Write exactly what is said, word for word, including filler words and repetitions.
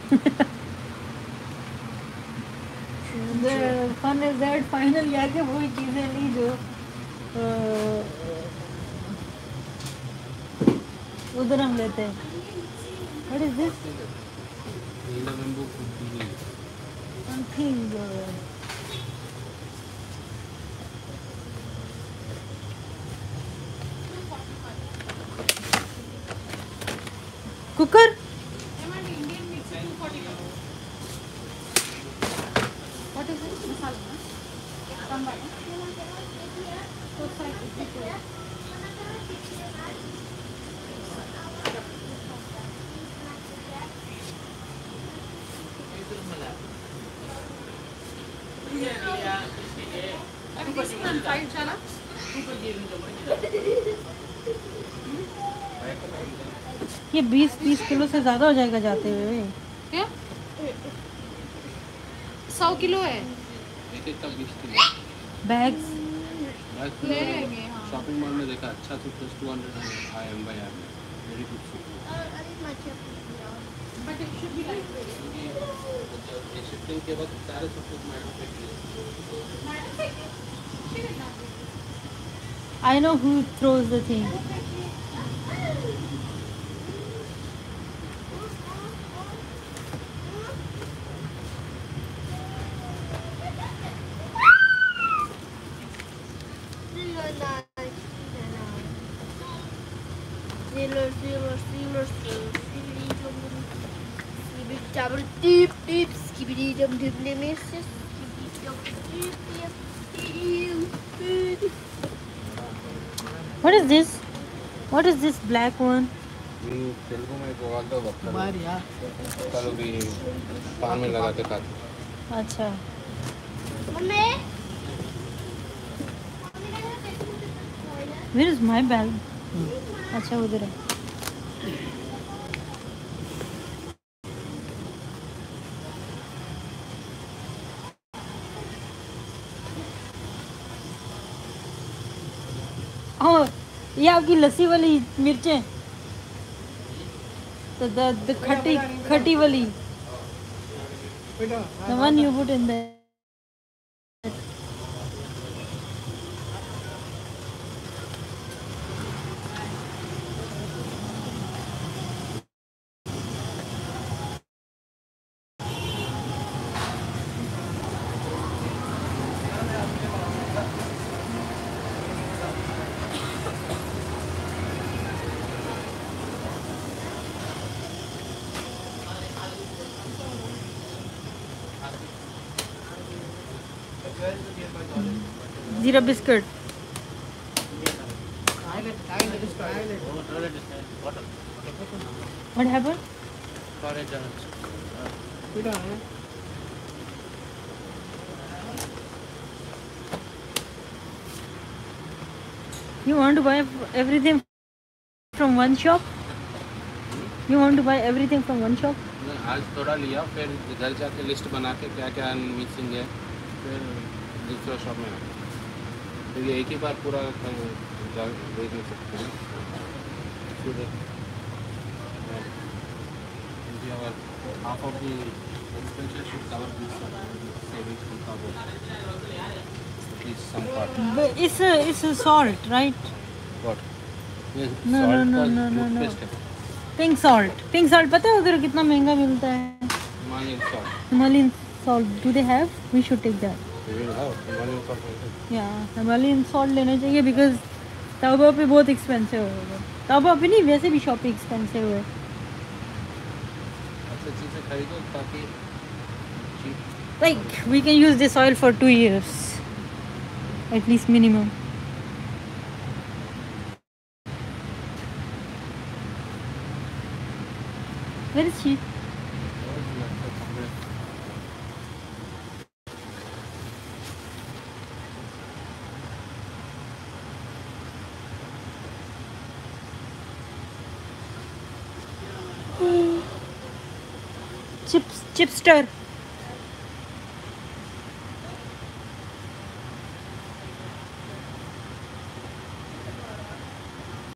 The fun is that final जाके वही चीजें ली जो उधर हम लेते हैं. What is this? Something. Cooker? What is it? Masala. Sambar. ये बीस बीस किलो से ज्यादा हो जाएगा जाते हुए. क्या सौ किलो है एक एक का बीस किलो बैग्स ले लेंगे. शॉपिंग मॉल में देखा अच्छा suit plus two hundred I am buy very good suit. But it should be like shifting के वक्त सारे सूट मैडम पे I know who throws the thing. Deep, deep, skibidi dum dum dum What is this? What is this black one? Telugu में बोलते हो बार यार कल भी पान में लगा के खाते. अच्छा. Mummy Where is my bag? अच्छा उधर है. Oh, ये आपकी लस्सी वाली मिर्चें. The the the खट्टी खट्टी वाली. The one you put in there. Zero biscuit. What happened? You want to buy everything from one shop? You want to buy everything from one shop? आज थोड़ा लिया फिर घर जाके लिस्ट बना के क्या क्या मिक्सिंग है फिर दूसरा शॉप में फिर ये एक ही बार पूरा देख नहीं सकते हैं. half of the expenses should cover this savings will cover at least some part. But it's a it's a salt, right? What? Yes, No, salt no, no, का no, no, no. toothpaste है. Pink salt. Pink salt पता है उधर कितना महंगा मिलता है? Himalayan salt. Himalayan salt. Do they have? We should take that. We will have Himalayan salt. Yeah, Himalayan salt लेना चाहिए because ताबा पे बहुत expensive होगा. ताबा पे नहीं वैसे भी शॉप पे expensive है. अच्छा चीज़ें खरीदो ताकि Like we can use this oil for two years, at least minimum. Where is she? Chips, chipster.